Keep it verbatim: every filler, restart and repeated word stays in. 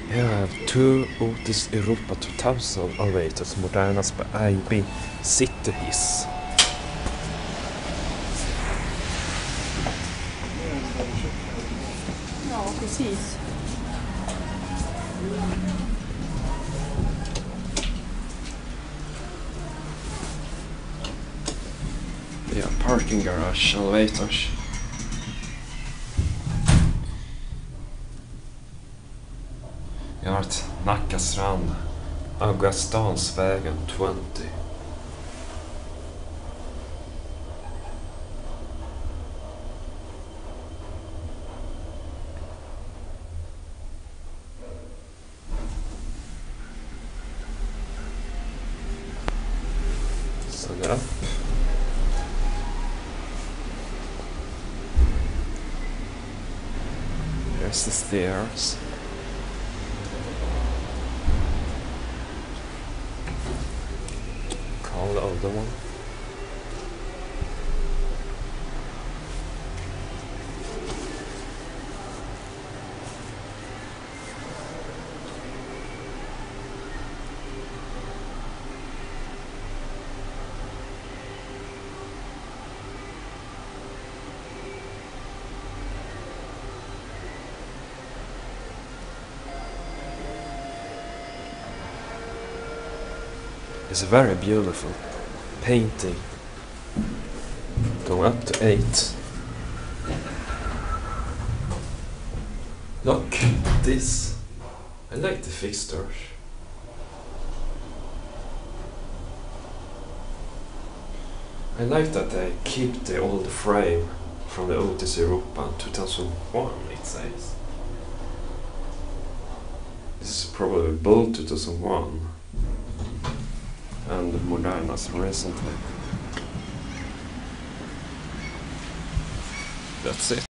Here I have two Otis Europa two thousand elevators, Modernas by I B Cityhiss. Ja, precis. Yeah, parking garage elevators. Jag har ett Nackastrand, Augustansvägen tjugo. So yeah. Here's the stairs. Call the older one. It's a very beautiful painting. Going up to eight. Look at this. I like the fixtures. I like that they keep the old frame from the Otis Europa two thousand one, it says. This is probably built two thousand one. And Modernas recently. That's it.